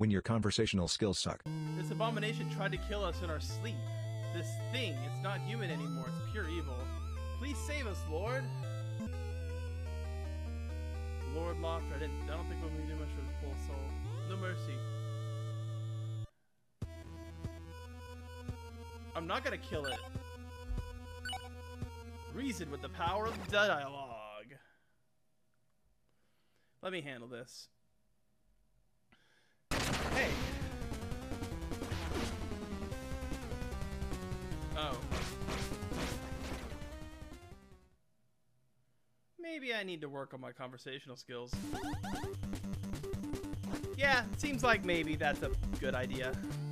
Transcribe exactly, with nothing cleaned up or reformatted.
when your conversational skills suck. This abomination tried to kill us in our sleep. This thing, it's not human anymore, it's pure evil. Please save us, Lord. Lord Loft, I didn't I don't think we're gonna do much for this poor soul. No mercy. I'm not gonna kill it. Reason with the power of dialogue. Let me handle this. Hey. Oh. Maybe I need to work on my conversational skills. Yeah, seems like maybe that's a good idea.